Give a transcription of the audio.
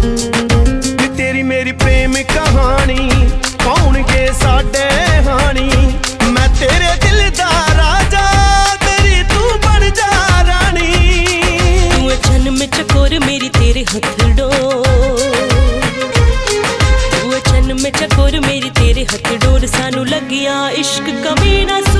तेरी मेरी प्रेम कहानी पाउणगे साडे हानी। मैं तेरे दिल दा राजा, तेरी तू बन जा रानी। तू अचन में चकोर मेरी तेरे हथड़ो, तू अचन में चकोर मेरी तेरे हथड़ो। सानू लगिया इश्क कमीना।